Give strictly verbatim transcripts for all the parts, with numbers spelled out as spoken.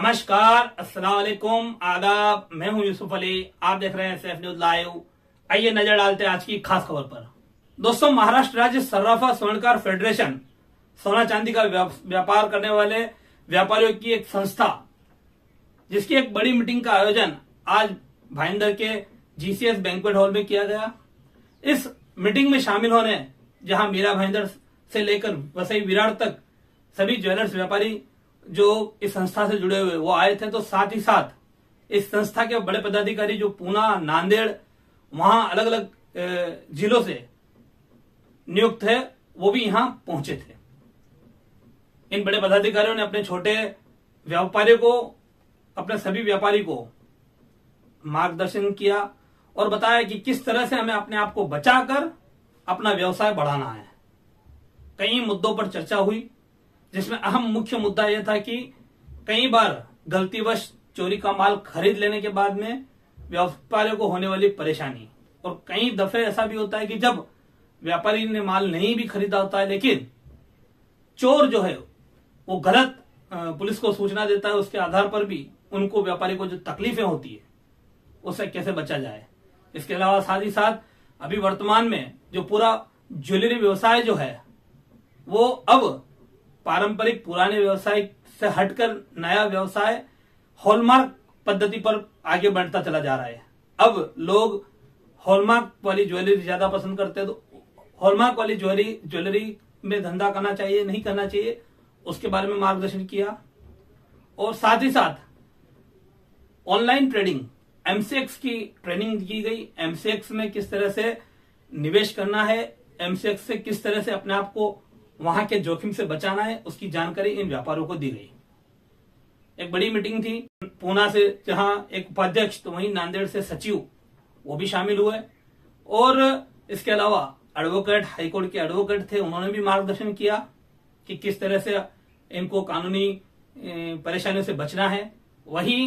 नमस्कार, अस्सलाम वालेकुम, आदाब। मैं हूं यूसुफ अली, आप देख रहे हैं सैफ न्यूज लाइव। आइए नजर डालते हैं आज की खास खबर पर। दोस्तों, महाराष्ट्र राज्य सर्राफा स्वर्णकार फेडरेशन सोना चांदी का व्यापार करने वाले व्यापारियों की एक संस्था, जिसकी एक बड़ी मीटिंग का आयोजन आज भाईंदर के जीसीएस बैंक्वेट हॉल में किया गया। इस मीटिंग में शामिल होने जहां मीरा भाईंदर से लेकर वसई विराट तक सभी ज्वेलर्स व्यापारी जो इस संस्था से जुड़े हुए वो आए थे, तो साथ ही साथ इस संस्था के बड़े पदाधिकारी जो पूना, नांदेड़, वहां अलग अलग जिलों से नियुक्त थे, वो भी यहां पहुंचे थे। इन बड़े पदाधिकारियों ने अपने छोटे व्यापारियों को, अपने सभी व्यापारी को मार्गदर्शन किया और बताया कि किस तरह से हमें अपने आप को बचाकर अपना व्यवसाय बढ़ाना है। कई मुद्दों पर चर्चा हुई, जिसमें अहम मुख्य मुद्दा यह था कि कई बार गलतीवश चोरी का माल खरीद लेने के बाद में व्यापारियों को होने वाली परेशानी, और कई दफे ऐसा भी होता है कि जब व्यापारी ने माल नहीं भी खरीदा होता है, लेकिन चोर जो है वो गलत पुलिस को सूचना देता है, उसके आधार पर भी उनको, व्यापारी को जो तकलीफें होती है उससे कैसे बचा जाए। इसके अलावा साथ ही साथ अभी वर्तमान में जो पूरा ज्वेलरी व्यवसाय जो है वो अब पारंपरिक पुराने व्यवसाय से हटकर नया व्यवसाय हॉलमार्क पद्धति पर आगे बढ़ता चला जा रहा है। अब लोग हॉलमार्क वाली ज्वेलरी ज्यादा पसंद करते हैं, तो हॉलमार्क वाली ज्वेलरी ज्वेलरी में धंधा करना चाहिए, नहीं करना चाहिए, उसके बारे में मार्गदर्शन किया। और साथ ही साथ ऑनलाइन ट्रेडिंग एमसीएक्स की ट्रेनिंग की गई। एमसीएक्स में किस तरह से निवेश करना है, एमसीएक्स से किस तरह से अपने आप को वहां के जोखिम से बचाना है, उसकी जानकारी इन व्यापारियों को दी गई। एक बड़ी मीटिंग थी पूना से, जहां एक उपाध्यक्ष, तो वहीं नांदेड़ से सचिव वो भी शामिल हुए, और इसके अलावा एडवोकेट, हाईकोर्ट के एडवोकेट थे, उन्होंने भी मार्गदर्शन किया कि किस तरह से इनको कानूनी परेशानियों से बचना है। वहीं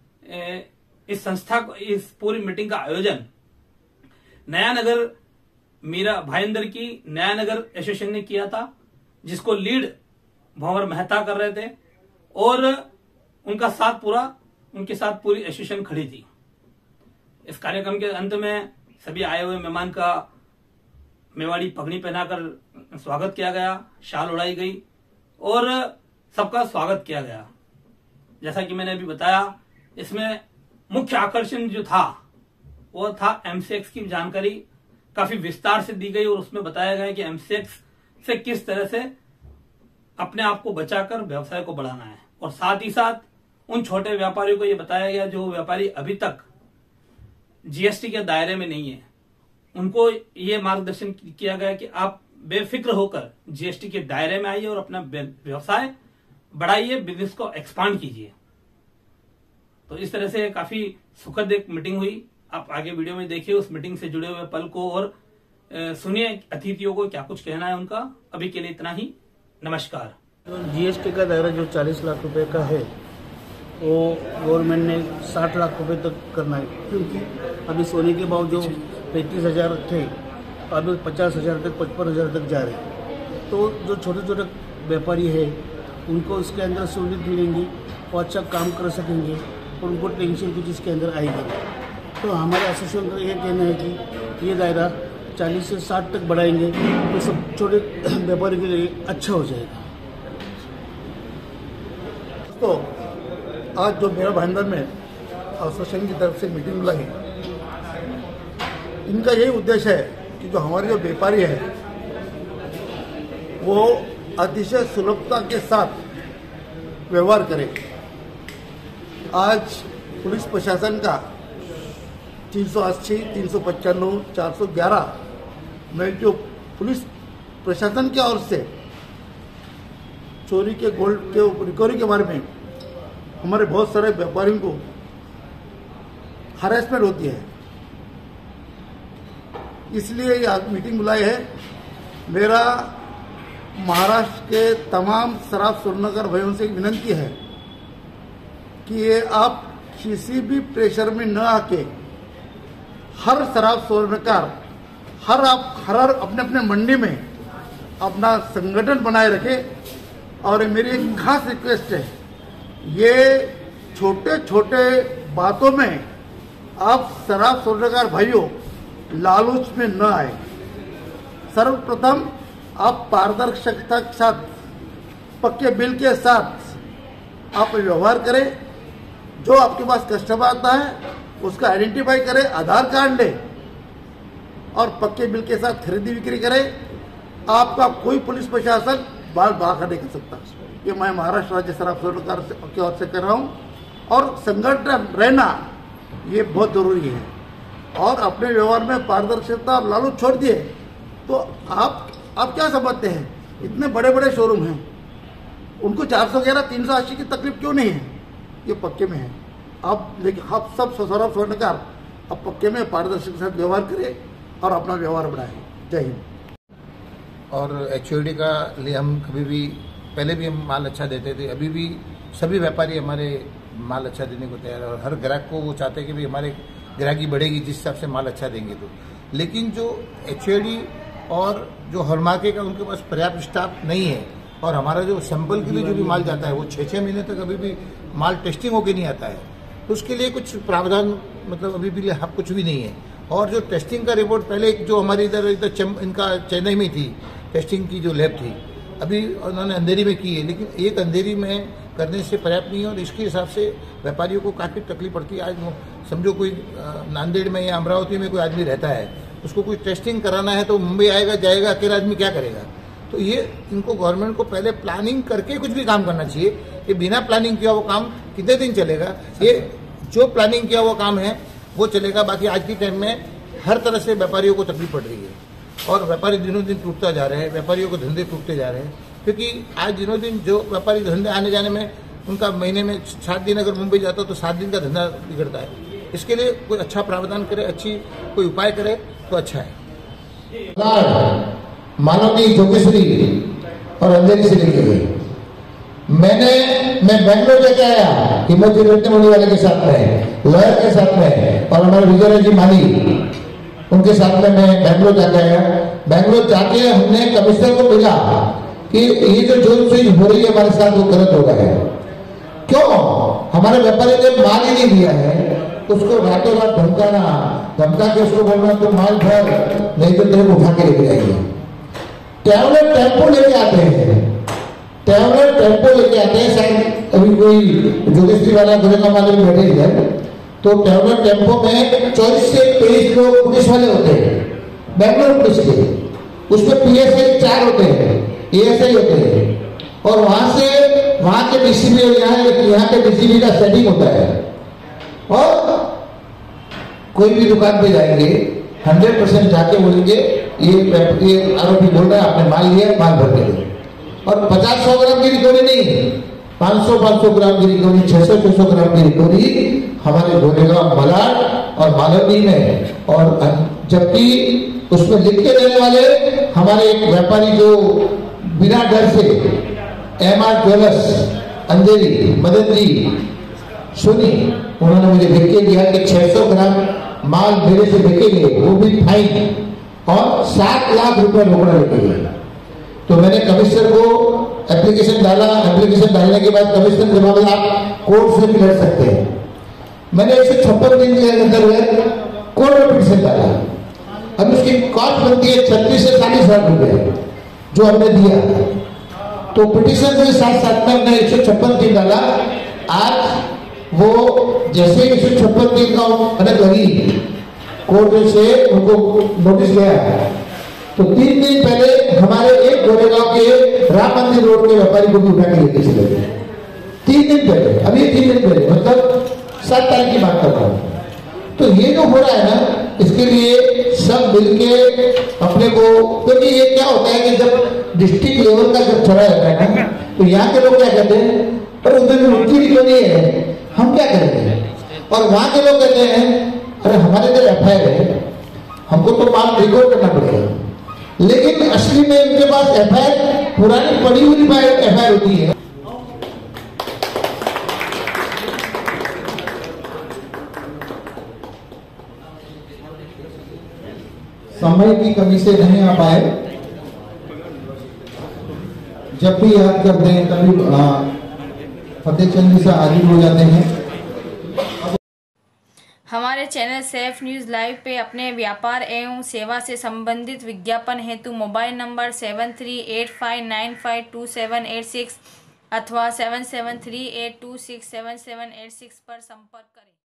इस संस्था को, इस पूरी मीटिंग का आयोजन नया नगर मीरा भाईंदर की नया नगर एसोसिएशन ने किया था, जिसको लीड भंवर मेहता कर रहे थे, और उनका साथ पूरा उनके साथ पूरी एसोसिएशन खड़ी थी। इस कार्यक्रम के अंत में सभी आए हुए मेहमान का मेवाड़ी पगड़ी पहनाकर स्वागत किया गया, शाल उड़ाई गई और सबका स्वागत किया गया। जैसा कि मैंने अभी बताया, इसमें मुख्य आकर्षण जो था वो था एमसीएक्स की जानकारी काफी विस्तार से दी गई, और उसमें बताया गया कि एमसीएक्स से किस तरह से अपने आप को बचाकर व्यवसाय को बढ़ाना है। और साथ ही साथ उन छोटे व्यापारियों को यह बताया गया जो व्यापारी अभी तक जीएसटी के दायरे में नहीं है, उनको ये मार्गदर्शन किया गया कि आप बेफिक्र होकर जीएसटी के दायरे में आइए और अपना व्यवसाय बढ़ाइए, बिजनेस को एक्सपांड कीजिए। तो इस तरह से काफी सुखद एक मीटिंग हुई। आप आगे वीडियो में देखिए उस मीटिंग से जुड़े हुए पल को, और सुनिए अतिथियों को क्या कुछ कहना है उनका। अभी के लिए इतना ही, नमस्कार। तो जीएसटी का दायरा जो चालीस लाख रुपए का है, वो गवर्नमेंट ने साठ लाख रुपए तक करना है, क्योंकि अभी सोने के भाव जो पैंतीस हजार थे, अभी पचास हजार तक, पचपन हजार तक जा रहे हैं। तो जो छोटे छोटे व्यापारी है उनको इसके अंदर सहूलियत मिलेंगी, वो अच्छा काम कर सकेंगे, और उनको टेंशन कुछ इसके अंदर आएगी। तो हमारे एसोसिएशन का ये कहना है कि ये दायरा चालीस से साठ तक बढ़ाएंगे तो सब छोटे व्यापारी के लिए अच्छा हो जाएगा। तो आज जो मेरा भाईंदर में एसोसिएशन की तरफ से मीटिंग बुलाई, इनका यही उद्देश्य है कि जो हमारे जो व्यापारी है वो अतिशय सुलभता के साथ व्यवहार करें। आज पुलिस प्रशासन का तीन सौ अस्सी, तीन सौ पचानवे, चार सौ ग्यारह में जो पुलिस प्रशासन की ओर से चोरी के गोल्ड के रिकवरी के बारे में हमारे बहुत सारे व्यापारियों को हरासमेंट होती है, इसलिए ये आज मीटिंग बुलाई है। मेरा महाराष्ट्र के तमाम शराब स्वर्णकार भाइयों से विनती है कि ये आप किसी भी प्रेशर में न आके, हर शराब स्वर्णकार हर आप हर अपने अपने मंडी में अपना संगठन बनाए रखे। और मेरी एक खास रिक्वेस्ट है, ये छोटे छोटे बातों में आप शराब स्वर्णकार भाइयों लालच में न आए। सर्वप्रथम आप पारदर्शिता के साथ, पक्के बिल के साथ आप व्यवहार करें। जो आपके पास कस्टमर आता है उसका आइडेंटिफाई करें, आधार कार्ड ले और पक्के बिल के साथ खरीदी बिक्री करें। आपका कोई पुलिस प्रशासन बाल बाहर नहीं कर सकता। ये मैं महाराष्ट्र राज्य शराब स्वर्णकार की ओर से कर रहा हूँ। और संगठन रहना ये बहुत जरूरी है। और अपने व्यवहार में पारदर्शिता और लालच छोड़ दिए तो आप आप क्या समझते हैं? इतने बड़े बड़े शोरूम हैं, उनको चार सौ ग्यारह तीन सौ अस्सी की तकलीफ क्यों नहीं है? ये पक्के में है। आप लेकिन आप सब शराब स्वर्णकार अब पक्के में पारदर्शिता के साथ व्यवहार करें और अपना व्यवहार बढ़ाएं। जय हिंद। और एचओडी का लिए हम कभी भी, पहले भी हम माल अच्छा देते थे, अभी भी सभी व्यापारी हमारे माल अच्छा देने को तैयार है। और हर ग्राहक को वो चाहते हैं कि भाई हमारे ग्राहकी बढ़ेगी जिस हिसाब से माल अच्छा देंगे। तो लेकिन जो एचओडी और जो हॉलमार्के का उनके पास पर्याप्त स्टाफ नहीं है। और हमारा जो सैंपल के लिए जो भी माल जाता है वो छः छः महीने तक अभी भी माल टेस्टिंग होके नहीं आता है। तो उसके लिए कुछ प्रावधान मतलब अभी भी हम कुछ भी नहीं है। और जो टेस्टिंग का रिपोर्ट पहले जो हमारी इधर इधर इनका चेन्नई में थी, टेस्टिंग की जो लैब थी, अभी उन्होंने अंधेरी में की है। लेकिन एक अंधेरी में करने से पर्याप्त नहीं है और इसके हिसाब से व्यापारियों को काफ़ी तकलीफ पड़ती है। आज समझो कोई नांदेड़ में या अमरावती में कोई आदमी रहता है, उसको कोई टेस्टिंग कराना है तो मुंबई आएगा जाएगा, अकेला आदमी क्या करेगा? तो ये इनको गवर्नमेंट को पहले प्लानिंग करके कुछ भी काम करना चाहिए। कि बिना प्लानिंग किया वो काम कितने दिन चलेगा? ये जो प्लानिंग किया वो काम है वो चलेगा। बाकी आज के टाइम में हर तरह से व्यापारियों को तकलीफ पड़ रही है और व्यापारी दिनों दिन टूटता जा रहे हैं, व्यापारियों को धंधे टूटते जा रहे हैं। क्योंकि आज दिनों दिन जो व्यापारी धंधे आने जाने में उनका महीने में सात दिन अगर मुंबई जाता तो सात दिन का धंधा बिगड़ता है। इसके लिए कोई अच्छा प्रावधान करे, अच्छी कोई उपाय करे तो अच्छा है। मानवनी जोगेश्वरी और अंधेरी से लेके गई। मैंने मैं बैंगलोर जाके आया हिम्मत जी रत्नमणि वाले के साथ में, लॉयर के साथ में और हमारे विजय जी माली उनके साथ में मैं बैंगलोर जाके आया। बैंगलोर जाके हमने कमिश्नर को मिला कि ये जो जोर सुई हो रही है हमारे साथ वो गलत हो गया है। क्यों? हमारे व्यापारी ने माल ही नहीं दिया है, उसको रातों रात धमकाना, धमका के उसको बोलना तो माल भर, नहीं तो तेरे को उठा के लेके जाएंगे। ट्रैवलर टेम्पो लेके आते हैं, ट्रैवलर टेम्पो लेके आते हैं। शायद अभी कोई जोगेश्वरी वाला गुरेगा वाले भी बैठे इधर, तो ट्रैवलर टेम्पो में चौबीस से तेईस लोग पुलिस वाले होते हैं, बैंगलोर पुलिस के। उसमें पीएसआई चार होते हैं, एएसआई होते हैं। और वहां से वहां के डीसीपी और यहाँ यहाँ के डीसीपी का सेटिंग होता है। और कोई भी दुकान पे जाएंगे हंड्रेड परसेंट जाके बोलेंगे ये ये आरोपी बोल रहा है आपने माल लिया, माल भर के दो। और पचास सौ ग्राम की रिकवरी नहीं, पाँच सौ पाँच सौ ग्राम की रिकवरी, छह सौ छह सौ ग्राम की रिकवरी हमारे गोरेगांव मलाड और मालवनी में। और जबकि उसमें लिख के देने वाले हमारे एक व्यापारी जो बिना डर से M R jewellers Andheri Madan ji सुनी, उन्होंने मुझे लिख के दिया कि छह सौ ग्राम माल मेरे से बिकेंगे, वो भी फाइन और सात लाख रुपए रोकड़ा लगेगा। तो मैंने कमिश्नर को एप्लीकेशन डाला। एप्लीकेशन डालने के बाद कमिश्नर के बाद आप कोर्ट से भी लड़ सकते हैं। मैंने एक सौ छप्पन दिन के अंदर कोर्ट में पिटीशन डाला। अब उसकी कॉस्ट बनती है छत्तीस से चालीस लाख रुपए जो हमने दिया। तो पिटीशन के साथ साथ में हमने एक सौ छप्पन दिन डाला। आज वो जैसे एक सौ छप्पन दिन का अनक लगी कोर्ट से उनको नोटिस गया, तो तीन दिन पहले हमारे एक गोरेगांव के राम मंदिर रोड के व्यापारी को भी उठा के लेके चले गए। तीन दिन पहले, अभी तीन दिन पहले, मतलब सात तारीख की बात कर रहा हूँ। तो ये जो हो रहा है ना, इसके लिए सब मिलके अपने को, क्योंकि ये क्या होता है कि जब डिस्ट्रिक्ट लेवल का जब चला जाता है ना, तो यहाँ के लोग क्या कहते हैं, पर उधर में उनकी रिकवरी है, हम क्या करेंगे? और वहां के लोग कहते हैं अरे हमारे इधर एफ आई आर है, हमको तो माल रिकॉर्ड करना पड़ेगा। लेकिन असली में इनके पास एफ आई आर पुरानी पड़ी हुई एफ आई आर होती है। समय की कमी से नहीं आ पाए, जब भी याद करते हैं तभी फतेह चंद जी से हाजिर हो जाते हैं। हमारे चैनल सेफ न्यूज़ लाइव पे अपने व्यापार एवं सेवा से संबंधित विज्ञापन हेतु mobile number seven three eight five nine five two seven eight six अथवा seven seven three eight two six seven seven eight six पर संपर्क करें।